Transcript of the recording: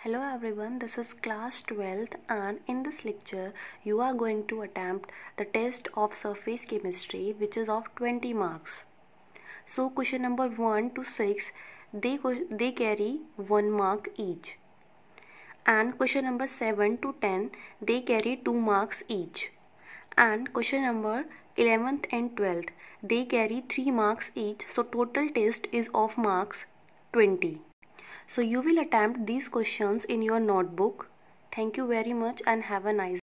Hello everyone, this is class 12th and in this lecture you are going to attempt the test of surface chemistry which is of 20 marks. So question number 1 to 6 they carry 1 mark each, and question number 7 to 10 they carry 2 marks each, and question number 11th and 12th they carry 3 marks each. So total test is of marks 20. So you will attempt these questions in your notebook. Thank you very much and have a nice day.